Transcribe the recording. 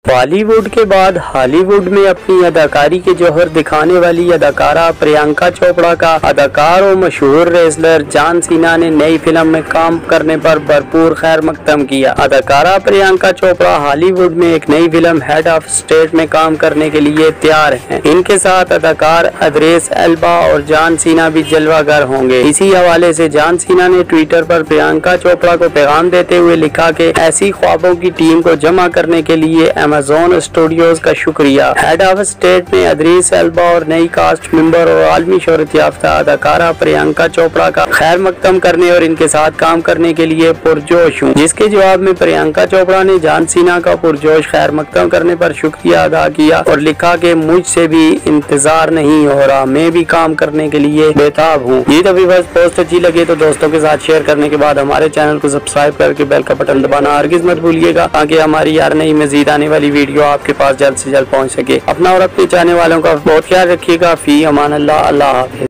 बॉलीवुड के बाद हॉलीवुड में अपनी अदाकारी के जौहर दिखाने वाली अदाकारा प्रियंका चोपड़ा का अदाकार और मशहूर रेसलर जॉन सीना ने नई फिल्म में काम करने पर भरपूर खैर मकदम किया। अदाकारा प्रियंका चोपड़ा हॉलीवुड में एक नई फिल्म हेड ऑफ स्टेट में काम करने के लिए तैयार हैं। इनके साथ अदाकार इद्रिस एल्बा और जॉन सीना भी जलवागर होंगे। इसी हवाले से जॉन सीना ने ट्विटर पर प्रियंका चोपड़ा को पैगाम देते हुए लिखा कि ऐसी ख्वाबों की टीम को जमा करने के लिए अमेज़न स्टूडियोज का शुक्रिया। हेड ऑफ स्टेट में इद्रिस एल्बा और नई कास्ट मेंबर और आलमी शोहरत याफ्ता अदाकारा प्रियंका चोपड़ा का खैर मकदम करने और इनके साथ काम करने के लिए पुरजोश हूँ। जिसके जवाब में प्रियंका चोपड़ा ने जॉन सीना का पुरजोश खैर मकदम करने पर शुक्रिया अदा किया और लिखा कि मुझसे भी इंतजार नहीं हो रहा, मैं भी काम करने के लिए बेताब हूँ। ये तो भी बस पोस्ट अच्छी लगे तो दोस्तों के साथ शेयर करने के बाद हमारे चैनल को सब्सक्राइब करके बेल का बटन दबाना हरगिज़ मत भूलिएगा, ताकि हमारी यार नई मजीद आने वाली वीडियो आपके पास जल्द से जल्द पहुंच सके। अपना और अपने चाहने वालों का बहुत ख्याल रखिएगा। फी अमान अल्लाह। अल्लाह हाफ़िज़।